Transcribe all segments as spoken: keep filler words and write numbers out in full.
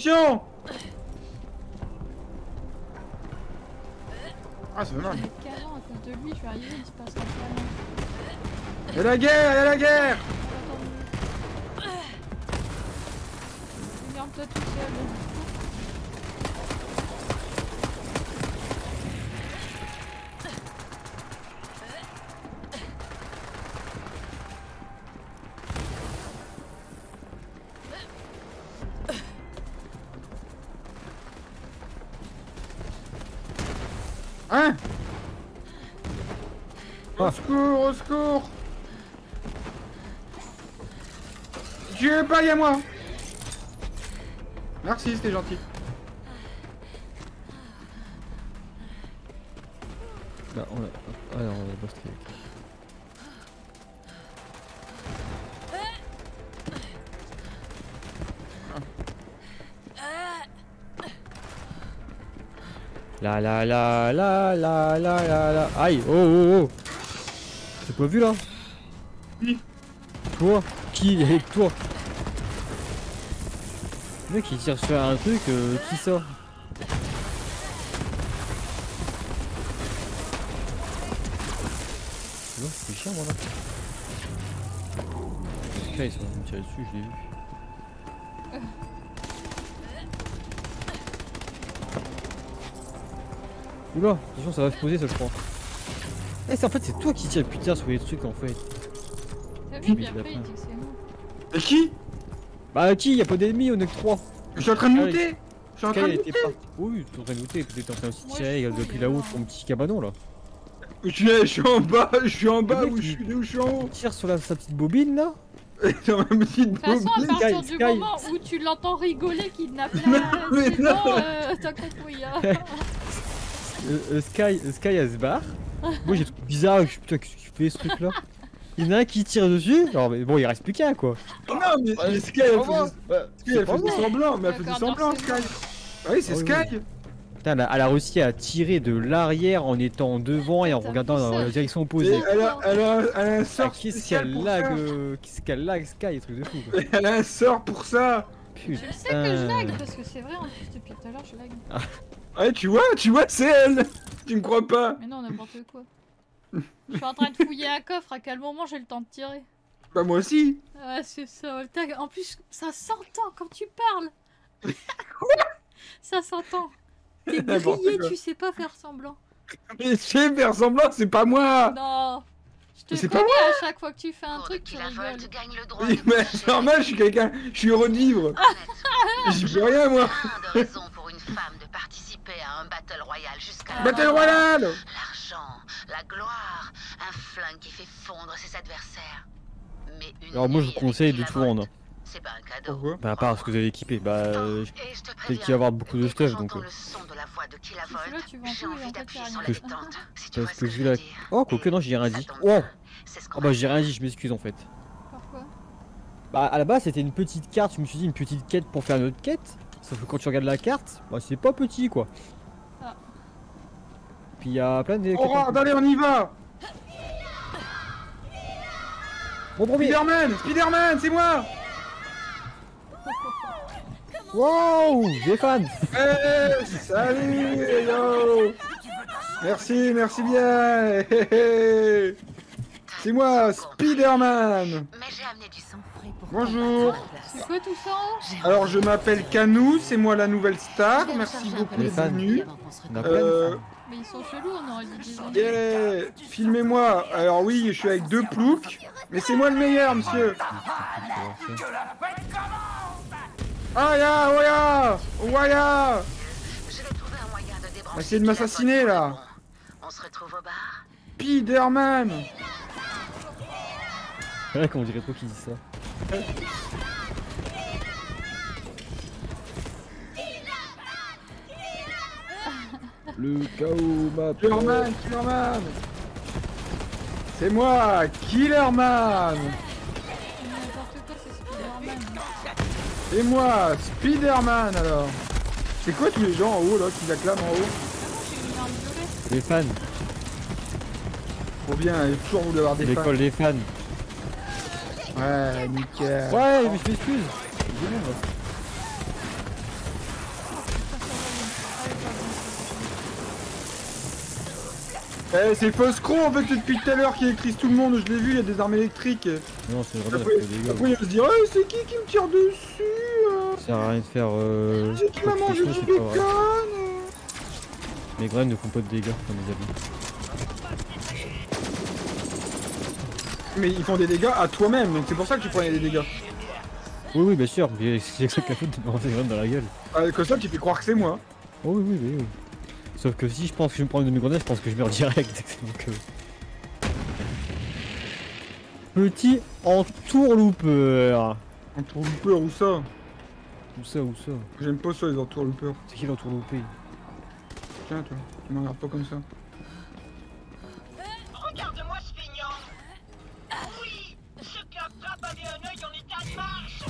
Mission. Ah, ça fait mal. Carrément, à cause de lui, je vais arriver, il se passe rien. Y'a la guerre, y'a la guerre. Regarde-toi tout seul. Hein? Au secours, au secours! Dieu, pas à moi! Merci, c'était gentil. Là, on a... Ah non, on a boss trick. La la la la la la la la. Aïe, oh oh oh. T'as pas vu là? Oui. Toi? Qui est toi? Le mec il tire sur un truc, euh, qui ça? Non, c'est chiant moi là. Ok, ils sont venus me tirer dessus, je l'ai vu. Oula, attention ça va exploser ça je crois. Eh c'est en fait c'est toi qui tires putain sur les trucs en fait. T'as vu, puis après il dit que c'est nous. Et qui? Bah qui? Y'a pas d'ennemis, on est que trois. Je suis en train de monter. Je suis en train de monter. Oui, tu es en train de looter, peut-être en train de se tirer depuis là-haut sur mon petit cabanon là. Je suis, je suis en bas, je suis en bas où je suis, où je suis en haut. Tire sur la, sa petite bobine là. Dans ma petite De toute façon, à partir Sky, du Sky. moment où tu l'entends rigoler, kidnapper, mais sinon, non. euh, t'as compris. Hein. Euh, euh, Sky, euh, Sky elle se barre. Moi j'ai trouvé bizarre, je putain qu'est-ce que tu fais ce truc là? Il y en a un qui tire dessus, alors mais bon il reste plus qu'un quoi. Non mais, mais Sky elle faisait, Sky, elle faisait semblant, mais elle faisait semblant Sky. Ah oui c'est Oh, Sky. oui. Putain, elle a, elle a réussi à tirer de l'arrière en étant devant et en regardant dans la direction opposée. Et elle a, elle a, elle a un Ah, sort qu'est-ce spécial qu'elle pour lag, ça. euh, qu'est-ce qu'elle lag Sky, truc de fou quoi. Elle a un sort pour ça. Je sais que je lag, parce que c'est vrai en plus depuis tout à l'heure je lag. Ah. Ouais tu vois, tu vois c'est elle. Tu me crois pas? Mais non, n'importe quoi. Je suis en train de fouiller un coffre, à quel moment j'ai le temps de tirer? Bah moi aussi. Ouais c'est ça, le tag. En plus ça s'entend quand tu parles. Ça s'entend. T'es grillé, tu sais pas faire semblant. Mais je sais faire semblant, c'est pas moi. Non. Je te C'est connais pas moi. à chaque fois que tu fais un truc, tu rigoles. Oui, mais c'est normal, je suis quelqu'un, je suis redivre. J'y peux rien moi. de raison pour une femme de participer à un battle royal jusqu'à la Battle mort. Royale. L'argent, la gloire, un flingue qui fait fondre ses adversaires. Mais une Alors moi je nuit vous conseille avec de qui tout la vendre. volte, c'est pas un cadeau. Pourquoi? Bah à part ce que vous avez équipé, bah euh, Et je te peut-être préviens, qu'il va y avoir beaucoup de dès que stuff j'entends donc. euh, le son de la voix de qui la Si c'est là, volte, tu vends j'ai tout et en envie fait, d'appuyer y a sur rien. la détente, si tu vois Parce ce que que je je vais veux la... dire. Oh quoique non j'ai rien Ça dit. tombe Oh bien, c'est ce qu'on Ah bah va j'ai rien dit, je m'excuse en fait. Pourquoi? Bah à la base c'était une petite carte, je me suis dit une petite quête pour faire une autre quête. Sauf que quand tu regardes la carte, bah c'est pas petit quoi. Ah. Puis il y a plein de... Aurore, allez on y va. Mon premier. Spiderman, Spiderman, c'est moi. Wow, j'ai fan. Eh, salut, yo. Merci, merci bien. Hé, hé, hé. C'est moi, Spiderman. Mais j'ai amené du sang frais pour Bonjour. C'est quoi tout ça en haut? Alors je m'appelle Canou, c'est moi la nouvelle star. Merci beaucoup Les d'être fans. venu. On a plein. Euh, Mais ils sont chelous, on aurait dit des gens. yeah, filmez-moi. Alors oui, je suis avec deux ploucs, mais c'est moi le meilleur, monsieur. Aya, oya, oya. Je vais trouver un moyen de débrancher. Essayez de m'assassiner là. On se retrouve au bar. Spiderman. C'est vrai qu'on dirait trop qu'il dit ça. Le chaos m'a Killerman, Killerman. C'est moi, Killerman. N'importe quoi, c'est Spider-Man. Et moi, Spiderman alors. C'est quoi tous les gens en haut là qui l'acclament en haut? J'ai une arme violette. Les fans, Trop bien, il faut toujours voulu avoir des fans. l'école des fans. Ouais, nickel. Ouais, mais je m'excuse. Eh, c'est Foscro en fait depuis tout à l'heure qui électrise tout le monde, je l'ai vu, il y a des armes électriques. Non, c'est vraiment Après, des dégâts. après il va se dire, eh, c'est qui qui me tire dessus euh Ça sert à rien de faire. Euh... C'est qui m'a quoi que mangé ce soit, du c'est pas grave. bacon. Mes graines ne font pas de dégâts comme les habits. Mais ils font des dégâts à toi-même, donc c'est pour ça que tu prenais des dégâts. Oui, oui, bien sûr, mais c'est ça qu'à foutre de me rentrer des graines dans la gueule. Ah, comme ça tu fais croire que c'est moi. Oh oui, oui, oui, oui. Sauf que si je pense que je me prends une de mes grenades, je pense que je meurs direct. Donc, euh... Petit entourloupeur. Entourloupeur ou ça? Où ça, où ça? J'aime pas ça les entourloupeurs. C'est qui l'entourloupé? Tiens toi, tu me regardes pas comme ça. Regarde-moi ce feignant. Oui, ce claptrap avait un œil en état de marche.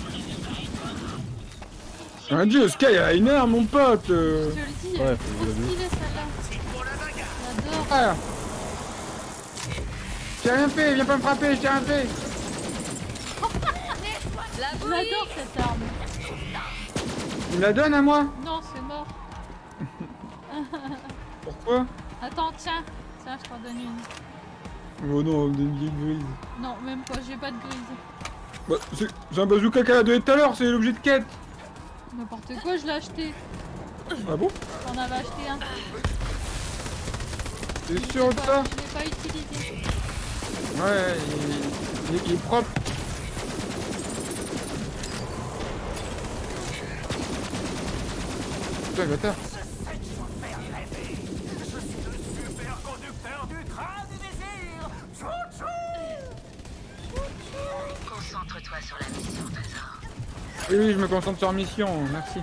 Un dieu, Sky a une arme mon pote euh. Je te le dis, elle Ouais, est faut trop le lever. stylée celle-là. J'adore. Ah. J'ai rien fait, viens pas me frapper, je t'ai rien fait. J'adore cette arme. Tu me la donnes à moi? Non, c'est mort. Pourquoi? Attends, tiens. Tiens, je t'en donne une. Oh non, une vieille grise. Non, même pas, j'ai pas de grise. Bah, c'est c'est un bazooka qu'elle a donné tout à l'heure, c'est l'objet de quête. N'importe quoi, je l'ai acheté. Ah bon? J'en avais acheté un. T'es Je sûr l'ai de pas- ça? Je l'ai pas utilisé. Ouais, il, il est- il est propre. Putain, bâtard. Concentre-toi sur la mission, trésor. Oui, oui, je me concentre sur la mission, merci.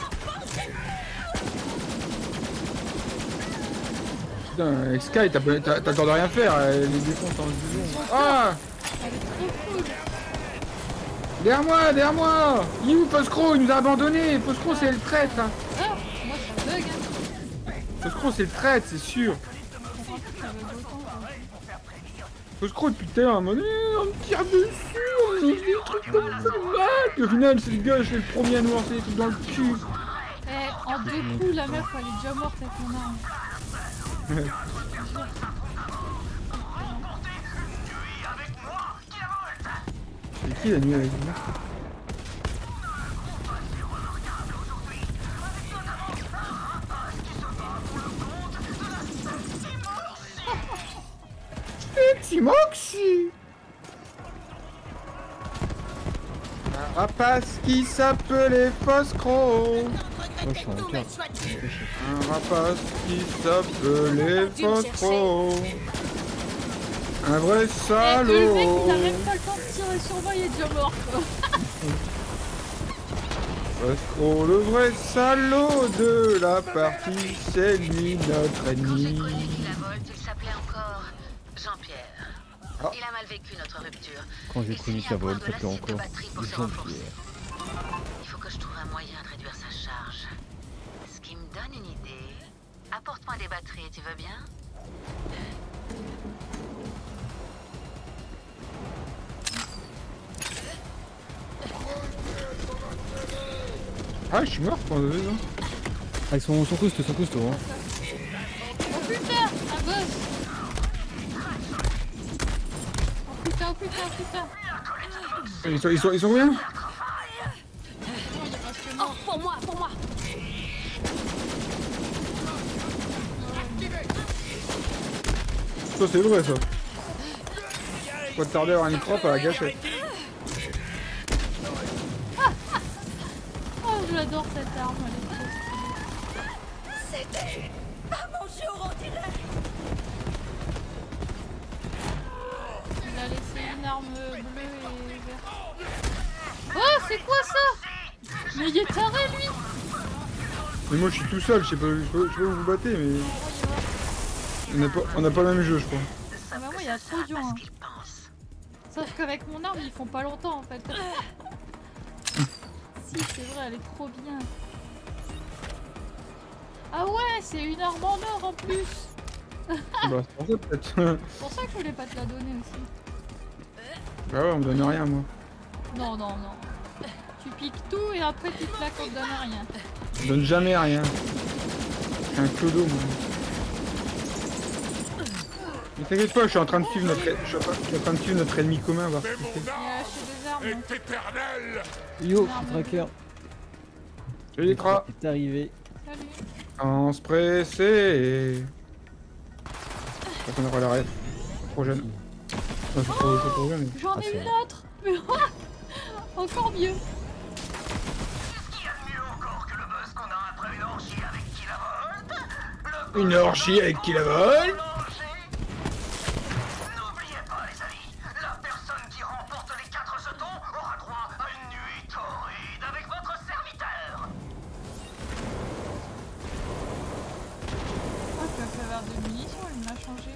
Putain, avec Sky, t'as pas- t'as t'as le temps de rien faire, elle les défonce en deux secondes. Ah! Elle est trop cool. Derrière moi, derrière moi! Il est où Foscro? Il nous a abandonnés! Foscro, c'est le traître! Hein. Ah, moi ça bug. Hein. Foscro, c'est le traître, c'est sûr! Je comprends pas que ça bug autant. quoi. Foscro, depuis tout à l'heure, on me tire dessus, on me dit des trucs comme ça, mal! Puis au final, c'est le gars, c'est le premier à nous lancer des trucs dans le cul! Eh, en deux coups, la meuf elle est déjà morte avec mon arme. C'est qui la nuit avec nous? Sexy Moxie! Un rapace qui s'appelait Foscro! Moi je suis en hauteur. Un rapace qui s'appelait Foscro! Un vrai Eh, le salaud! mec il a même pas le temps de tirer sur moi, il est déjà mort quoi. Foscro, le vrai salaud de la partie, c'est lui notre Quand j'ai ennemi. connu Guy Lavolte, il s'appelait encore Jean-Pierre. Ah. Il a mal vécu notre rupture. Quand j'ai Il s'est connu mis à ta boire vol, de ça fait l'acide de encore batterie pour se Jean-Pierre. renforcer. Il faut que je trouve un moyen de réduire sa charge. Ce qui me donne une idée. Apporte-moi des batteries, tu veux bien? Ah, je suis mort pendant deux ans. Ah, ils sont, sont costauds, ils sont costauds. Hein. Oh putain, un boss. Oh putain, oh putain, oh putain. Ils sont, ils sont, ils sont combien? Oh, il est presque mort. Pour moi, pour moi. Ça, c'est vrai, ça. Pas de tarder à avoir une propre à la gâchette. Oh, j'adore cette arme, elle est trop stylée. C'était à mon jour, on dirait. Il a laissé une arme bleue et verte. Oh, c'est quoi ça? Mais il est taré lui. Mais moi, je suis tout seul, je sais pas, je sais pas, je sais pas où vous battez, mais. On n'a pas, on a pas le même jeu, je crois. Ah bah moi il y a trop dur. Hein. Sauf qu'avec mon arme ils font pas longtemps en fait. Si c'est vrai, elle est trop bien. Ah ouais, c'est une arme en or en plus. Bah, c'est pour ça, peut-être. C'est pour ça que je voulais pas te la donner aussi. Bah ouais, on me donne rien, moi. Non, non, non. Tu piques tout et après tu te la qu'on te donne rien. On me donne jamais rien. Je suis un clodo, moi. Mais t'inquiète pas, je suis en train de suivre notre, je suis en train je suis en train de suivre notre ennemi commun, voir ce qu'il fait. Il a lâché des armes. est éternel. Yo, tracker. Je les tra. C'est arrivé. Salut. En se presser. On aura la rêve. Trop jeune. Non, c'est trop, c'est trop jeune. J'en Ah, ai c'est une vrai. autre. Encore mieux. Une orgie avec qui la vole. N'oubliez pas, les amis, la personne qui remporte les quatre jetons aura droit à une nuit torride avec votre serviteur. Oh, tu vas plus avoir de munitions, il m'a changé.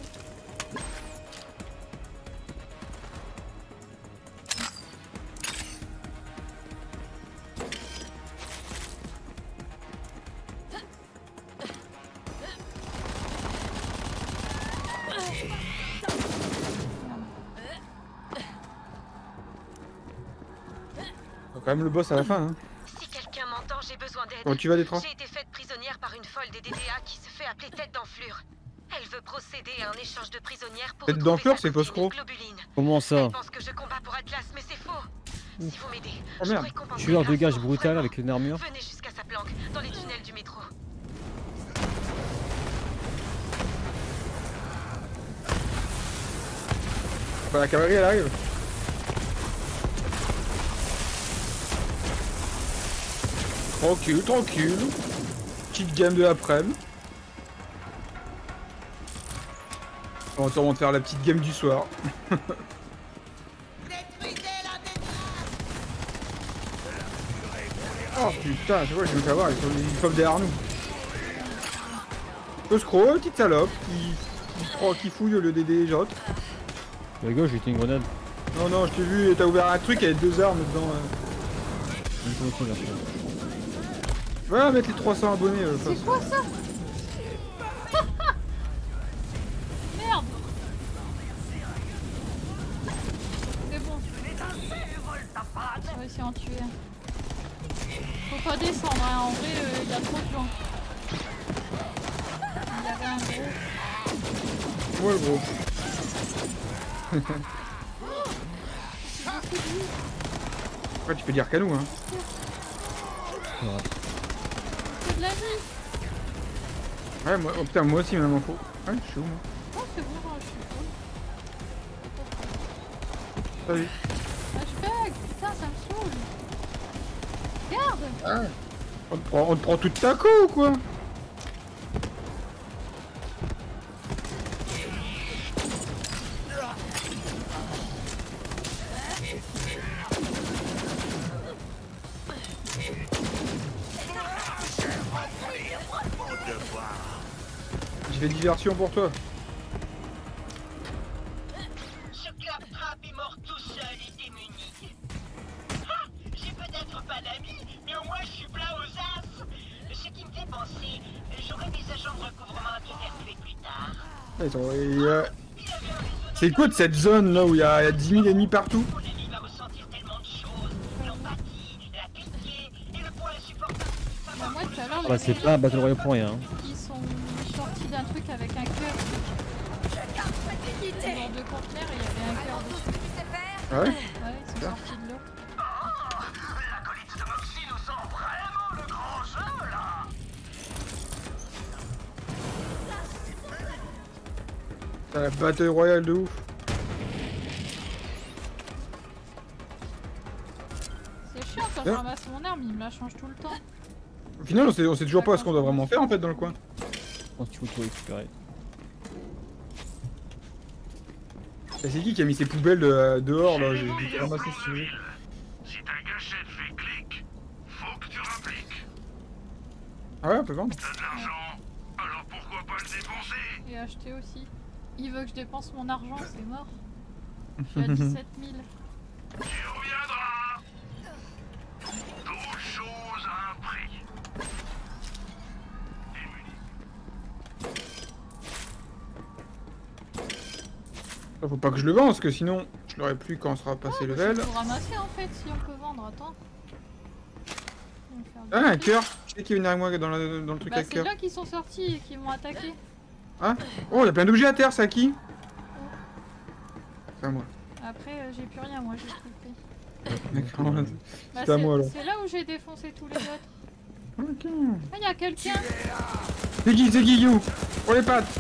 Quand même le boss à la fin, hein. Si quelqu'un m'entend, j'ai besoin d'aide. Bon, tu vas Détroit. J'ai été faite prisonnière par une folle des D D A qui se fait appeler Tête d'Enflure. Elle veut procéder à un échange de prisonnières pour Tête retrouver d'Enflure, sa c'est cousine Foscro. Globuline. Comment ça? Elle pense que je combats pour Atlas, mais c'est faux. Si vous m'aidez, Oh je merde. pourrais compenser Tueur de la gage force, brutal vraiment. avec une armure. Venez jusqu'à sa planque, dans les tunnels du métro. Bah, la cavalerie elle arrive. Tranquille, tranquille. Petite game de l'après-midi. On va sûrement faire la petite game du soir. Oh putain, je vois, je vais me faire voir, ils sont ils peuvent derrière nous. Foscro, petite salope, qui, qui, prend- qui fouille le D D J. Les gars, j'ai jeté une grenade. Non, non, je t'ai vu, t'as ouvert un truc, il y avait deux armes dedans. euh. Une promotion, bien sûr. Va mettre les trois cents abonnés. Euh, C'est quoi ça? Merde. C'est bon. J'ai réussi à en tuer un. Faut pas descendre, hein. En vrai, il y a trop de gens. Il y avait un gros. Ouais, gros. Ouais, tu peux dire qu'à nous, hein. C'est de la vie. Ouais, moi, oh, putain, moi aussi, il m'en faut. Ouais, je suis où, moi? Oh, c'est bon, je suis cool. Salut. Flashback, putain, ça me saoule. Regarde. Ah. On te prend, on te prend toute ta co ou quoi? Je fais diversion pour toi. Ce claptrap est mort tout seul et démuni. Ah, j'ai peut-être pas d'amis, mais au moins je suis plein aux as. Ce qui me fait penser, j'aurai des agents de recouvrement à t'interviewer plus tard. Ah, ils ont- il y a- C'est quoi de cette zone là où il y a, il y a dix mille ennemis partout? Mon ami va ressentir tellement de choses. L'empathie, la pitié et le poids insupportable. Bah, moi, tout à l'heure, Bah, les c'est pas un Battle Royale pour rien. Hein. qui sont sortis d'un truc avec un cœur. Dans deux conteneurs et il y avait un cœur dessus. Ah ouais? Ouais, ils sont sortis de l'eau. L'acolyte de Moxie nous sent vraiment le grand jeu là. T'as la bataille royale de ouf. C'est chiant quand je Hein ramasse mon arme, il me la change tout le temps. Au final, on sait, on sait toujours pas ce qu'on doit vraiment faire en fait dans le coin. Je pense qu'il faut tout récupérer. Et c'est qui qui a mis ses poubelles de- dehors là? J'ai dû ramasser ce sujet. Si ta gâchette fait clic, faut que tu rappliques. Ah ouais, on peut vendre. T'as de l'argent, alors pourquoi pas le dépenser? Et acheter aussi. Il veut que je dépense mon argent, c'est mort. Je suis à dix-sept mille. Tu reviendras. Toute chose a un prix. Ah, faut pas que je le vende parce que sinon je l'aurai plus quand on sera passé level. Il faut ramasser en fait si on peut vendre, attends. On va faire du Ah, un prix. cœur. Qui c'est qui est venu avec moi dans le, dans le truc Bah avec c'est cœur? là qu'ils sont sortis et qu'ils m'ont attaqué. Ah. Oh, il y a plein d'objets à terre, c'est à qui? C'est à moi. Après, euh, j'ai plus rien, moi, j'ai tout pris. D'accord. Bah, C'est à moi, alors. c'est là où j'ai défoncé tous les autres. Ok. Ah, y'a quelqu'un. C'est qui, c'est qui, You? Pour les pattes.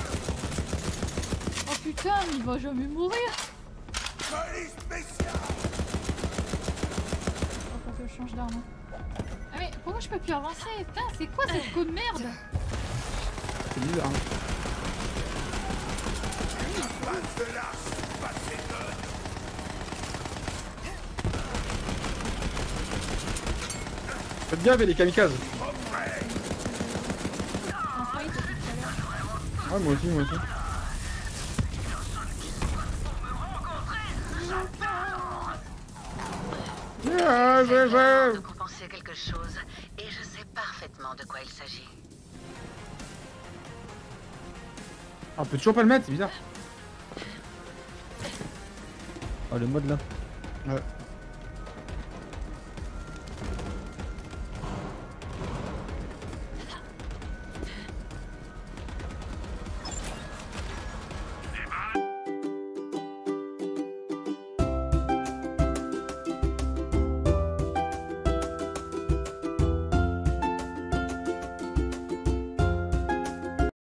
Oh putain, il va jamais mourir. Oh, faut que je change d'arme. Ah mais pourquoi je peux plus avancer? Putain, c'est quoi cette co de merde? C'est bizarre. Faites gaffe, il y a des kamikazes. En fight depuis tout à l'heure. Ah, moi aussi, moi aussi. Ah, je, je... de compenser quelque chose, et je sais parfaitement de quoi il s'agit. Ah, on peut toujours pas le mettre, c'est bizarre. Ah, le mode là. Ouais.